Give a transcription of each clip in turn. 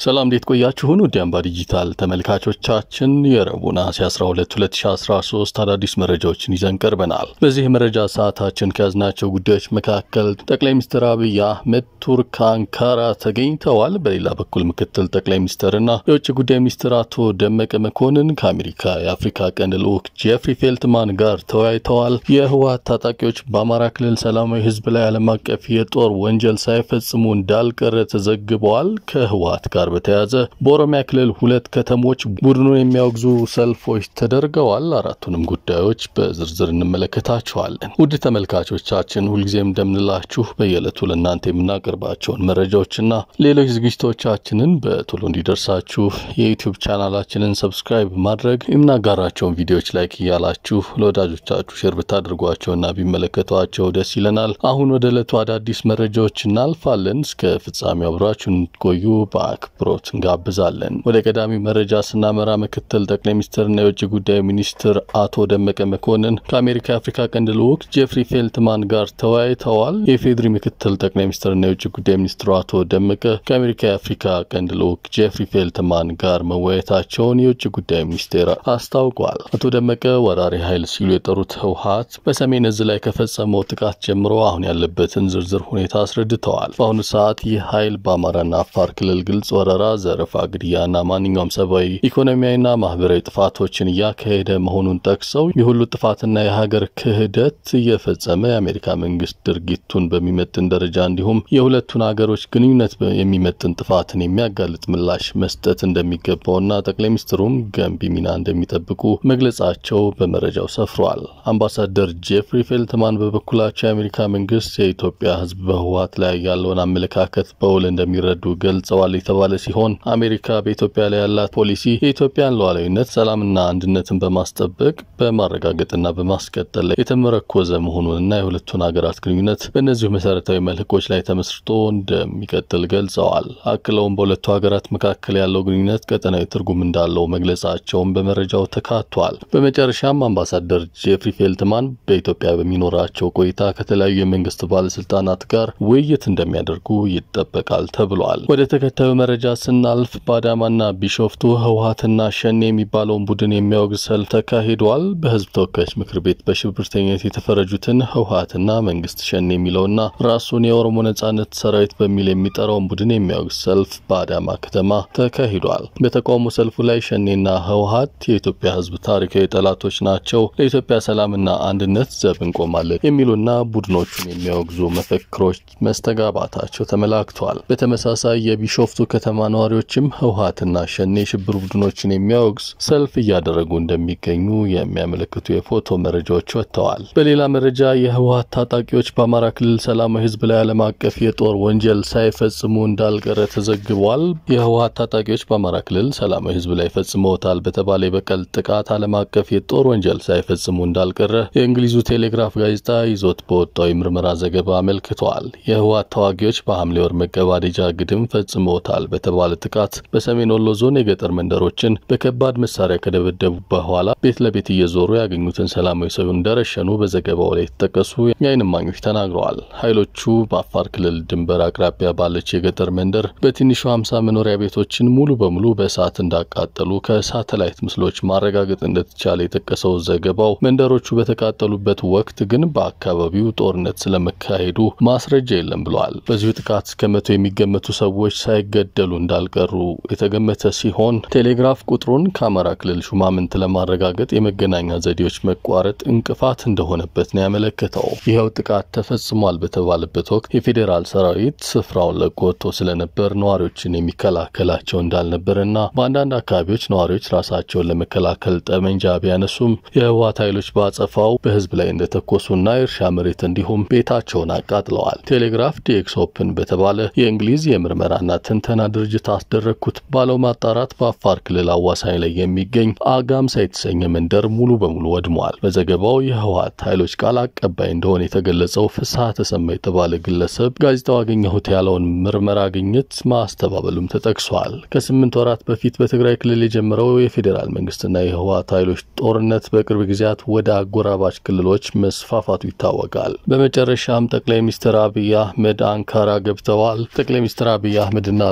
ሰላም እንዴት ቆያችሁን? ወዲያምባ ዲጂታል ተመልካቾቻችን የረቡዕ ነሐሴ 12 2013 አዳዲስ መረጃዎችን ይዘን ቀርበናል። በዚህ መረጃ ሰዓታችን ከያዝናቸው ጉዳዮች መካከል ጠቅላይ ሚኒስትር አብይ አህመድ ቱርክ አንካራ ተገኝተዋል። በሌላ በኩል ምክትል ጠቅላይ ሚኒስትርና የውጭ ጉዳይ ሚኒስትር አቶ ደመቀ መኮንን ከአሜሪካ የአፍሪካ ቀንድ ልዑክ ጄፍሪ ፌልትማን ጋር ተወያይተዋል። የሕወሃት ታጣቂዎች በአማራ ክልል ሰላማዊ ህዝብ ላይ ዓለም አቀፍ የጦር ወንጀል ሳይፈጽሙ እንዳልቀረ ተዘግበዋል። ከሕወሃት ጋር በተያያዘ በኦሮሚያ ክልል 2 ከተሞች ቡድኑን የሚያወግዙ ሰልፎች ተደርገዋል። አራቱንም ጉዳዮች በዝርዝር እንመለከታቸዋለን። ውድ ተመልካቾቻችን ሁልጊዜም እንደምንላችሁ በየዕለቱ ለእናንተ የምናቀርባቸውን መረጃዎችና ሌሎች ዝግጅቶቻችንን በቶሎ እንዲደርሳችሁ የዩቲዩብ ቻናላችንን ሰብስክራይብ ማድረግ የምናጋራቸውን ቪዲዮዎች ላይክ እያላችሁ ለወዳጆቻችሁ ሼር ብታደርጓቸውና ቢመለከቷቸው ደስ ይለናል። አሁን ወደ ዕለቱ አዳዲስ መረጃዎች እናልፋለን። እስከ ፍጻሜው አብራችሁን ቆዩ በአክብሮት እንጋብዛለን። ወደ ቀዳሚ መረጃ ስናመራ ምክትል ጠቅላይ ሚኒስትርና የውጭ ጉዳይ ሚኒስትር አቶ ደመቀ መኮንን ከአሜሪካ የአፍሪካ ቀንድ ልዑክ ጄፍሪ ፌልትማን ጋር ተወያይተዋል። የፌድሪ ምክትል ጠቅላይ ሚኒስትርና የውጭ ጉዳይ ሚኒስትሩ አቶ ደመቀ ከአሜሪካ የአፍሪካ ቀንድ ልዑክ ጄፍሪ ፌልትማን ጋር መወያየታቸውን የውጭ ጉዳይ ሚኒስቴር አስታውቋል። አቶ ደመቀ ወራሪ ኃይል ሲሉ የጠሩት ሕወሃት በሰሜን እዝ ላይ ከፈጸመው ጥቃት ጀምሮ አሁን ያለበትን ዝርዝር ሁኔታ አስረድተዋል። በአሁኑ ሰዓት ይህ ኃይል በአማራና አፋር ክልል ግልጽ ወረራ፣ ዘረፋ፣ ግድያና ማንኛውም ሰብአዊ፣ ኢኮኖሚያዊና ማኅበራዊ ጥፋቶችን እያካሄደ መሆኑን ጠቅሰው የሁሉ ጥፋትና የሀገር ክህደት እየፈጸመ የአሜሪካ መንግስት ድርጊቱን በሚመጥን ደረጃ እንዲሁም የሁለቱን ሀገሮች ግንኙነት የሚመጥን ጥፋትን የሚያጋልጥ ምላሽ መስጠት እንደሚገባውና ጠቅላይ ሚኒስትሩም ገንቢ ሚና እንደሚጠብቁ መግለጻቸው በመረጃው ሰፍሯል። አምባሳደር ጄፍሪ ፌልትማን በበኩላቸው የአሜሪካ መንግስት የኢትዮጵያ ሕዝብ በሕወሃት ላይ ያለውን አመለካከት በውል እንደሚረዱ ገልጸዋል የተባለ ሲሆን አሜሪካ በኢትዮጵያ ላይ ያላት ፖሊሲ የኢትዮጵያን ሉዓላዊነት፣ ሰላምና አንድነትን በማስጠበቅ በማረጋገጥና በማስቀጠል ላይ የተመረኮዘ መሆኑንና የሁለቱን ሀገራት ግንኙነት በእነዚህ መሰረታዊ መልህቆች ላይ ተመስርቶ እንደሚቀጥል ገልጸዋል። አክለውም በሁለቱ ሀገራት መካከል ያለው ግንኙነት ቀጠናዊ ትርጉም እንዳለው መግለጻቸውን በመረጃው ተካቷል። በመጨረሻም አምባሳደር ጄፍሪ ፌልትማን በኢትዮጵያ በሚኖራቸው ቆይታ ከተለያዩ የመንግስት ባለስልጣናት ጋር ውይይት እንደሚያደርጉ ይጠበቃል ተብሏል። ወደ ተከታዩ መረጃ ስናልፍ በአዳማና ቢሾፍቱ ሕወሃትና ሸኔ የሚባለውን ቡድን የሚያወግዝ ሰልፍ ተካሂዷል። በህዝብ ተወካዮች ምክር ቤት በሽብርተኝነት የተፈረጁትን ሕወሃትና መንግስት ሸኔ የሚለውና ራሱን የኦሮሞ ነጻነት ሰራዊት በሚል የሚጠራውን ቡድን የሚያወግዝ ሰልፍ በአዳማ ከተማ ተካሂዷል። በተቃውሞ ሰልፉ ላይ ሸኔና ሕወሃት የኢትዮጵያ ህዝብ ታሪካዊ ጠላቶች ናቸው፣ ለኢትዮጵያ ሰላምና አንድነት ዘብ እንቆማለን የሚሉና ቡድኖቹን የሚያወግዙ መፈክሮች መስተጋባታቸው ተመላክቷል። በተመሳሳይ የቢሾፍቱ ከተማ ነዋሪዎችም ሕወሃትና ሸኔ ሽብር ቡድኖችን የሚያወግዝ ሰልፍ እያደረጉ እንደሚገኙ የሚያመለክቱ የፎቶ መረጃዎች ወጥተዋል። በሌላ መረጃ የሕወሃት ታጣቂዎች በአማራ ክልል ሰላማዊ ህዝብ ላይ ዓለም አቀፍ የጦር ወንጀል ሳይፈጽሙ እንዳልቀረ ተዘግቧል። የሕወሃት ታጣቂዎች በአማራ ክልል ሰላማዊ ህዝብ ላይ ፈጽመውታል በተባለ የበቀል ጥቃት ዓለም አቀፍ የጦር ወንጀል ሳይፈጽሙ እንዳልቀረ የእንግሊዙ ቴሌግራፍ ጋዜጣ ይዞት በወጣው የምርመራ ዘገባ አመልክቷል። የሕወሃት ተዋጊዎች በሐምሌ ወር መገባደጃ ግድም ፈጽመውታል በተባለ ጥቃት በሰሜን ወሎ ዞን የገጠር መንደሮችን በከባድ መሳሪያ ከደበደቡ በኋላ ቤት ለቤት እየዞሩ ያገኙትን ሰላማዊ ሰው እንደረሸኑ በዘገባው ላይ ተጠቀሱ የዓይን እማኞች ተናግረዋል። ኃይሎቹ በአፋር ክልል ድንበር አቅራቢያ ባለች የገጠር መንደር በትንሹ 50 መኖሪያ ቤቶችን ሙሉ በሙሉ በእሳት እንዳቃጠሉ ከሳተላይት ምስሎች ማረጋገጥ እንደተቻለ የጠቀሰው ዘገባው መንደሮቹ በተቃጠሉበት ወቅት ግን በአካባቢው ጦርነት ስለመካሄዱ ማስረጃ የለም ብሏል። በዚሁ ጥቃት ከመቶ የሚገመቱ ሰዎች ሳይገደሉ እንዳልቀሩ የተገመተ ሲሆን ቴሌግራፍ ቁጥሩን ከአማራ ክልል ሹማምንት ለማረጋገጥ የመገናኛ ዘዴዎች መቋረጥ እንቅፋት እንደሆነበት ነው ያመለከተው። ይሄው ጥቃት ተፈጽሟል በተባለበት ወቅት የፌዴራል ሰራዊት ስፍራውን ለቆ ወጥቶ ስለነበር ነዋሪዎችን የሚከላከላቸው እንዳልነበርና በአንዳንድ አካባቢዎች ነዋሪዎች ራሳቸውን ለመከላከል ጠመንጃ ቢያነሱም የሕወሃት ኃይሎች ባጸፋው በህዝብ ላይ እንደተኮሱና የእርሻ መሬት እንዲሁም ቤታቸውን አቃጥለዋል። ቴሌግራፍ ዲኤክስ ኦፕን በተባለ የእንግሊዝ የምርመራና ትንተና ድርጅት አስደረኩት ባለው ማጣራት በአፋር ክልል አዋሳኝ ላይ የሚገኝ አጋምሳ የተሰኘ መንደር ሙሉ በሙሉ ወድሟል። በዘገባው የሕወሃት ኃይሎች ቃል አቀባይ እንደሆነ የተገለጸው ፍስሐ ተሰማ የተባለ ግለሰብ ጋዜጣው አገኘሁት ያለውን ምርመራ ግኝት ማስተባበሉም ተጠቅሷል። ከ8 ወራት በፊት በትግራይ ክልል የጀመረው የፌዴራል መንግስትና የሕወሃት ኃይሎች ጦርነት በቅርብ ጊዜያት ወደ አጎራባች ክልሎች መስፋፋቱ ይታወቃል። በመጨረሻም ጠቅላይ ሚኒስትር አብይ አህመድ አንካራ ገብተዋል። ጠቅላይ ሚኒስትር አብይ አህመድና ልዑካን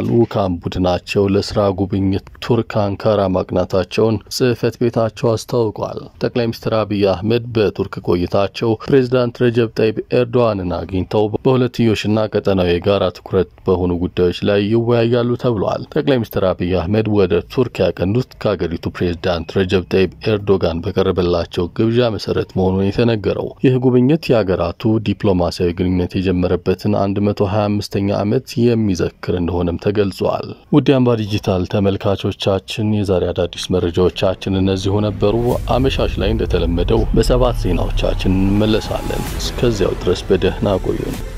የልዑካን ቡድናቸው ለስራ ጉብኝት ቱርክ አንካራ ማቅናታቸውን ጽሕፈት ቤታቸው አስታውቋል። ጠቅላይ ሚኒስትር አብይ አህመድ በቱርክ ቆይታቸው ፕሬዝዳንት ረጀብ ጣይብ ኤርዶዋንን አግኝተው በሁለትዮሽና ቀጠናዊ የጋራ ትኩረት በሆኑ ጉዳዮች ላይ ይወያያሉ ተብሏል። ጠቅላይ ሚኒስትር አብይ አህመድ ወደ ቱርክ ያቀኑት ከሀገሪቱ ፕሬዝዳንት ረጀብ ጣይብ ኤርዶጋን በቀረበላቸው ግብዣ መሰረት መሆኑን የተነገረው ይህ ጉብኝት የሀገራቱ ዲፕሎማሲያዊ ግንኙነት የጀመረበትን 125ኛ ዓመት የሚዘክር እንደሆነም ተገልጿል። ውድ የአምባ ዲጂታል ተመልካቾቻችን የዛሬ አዳዲስ መረጃዎቻችን እነዚሁ ነበሩ። አመሻሽ ላይ እንደተለመደው በሰባት ዜናዎቻችን እንመለሳለን። እስከዚያው ድረስ በደህና ቆዩን።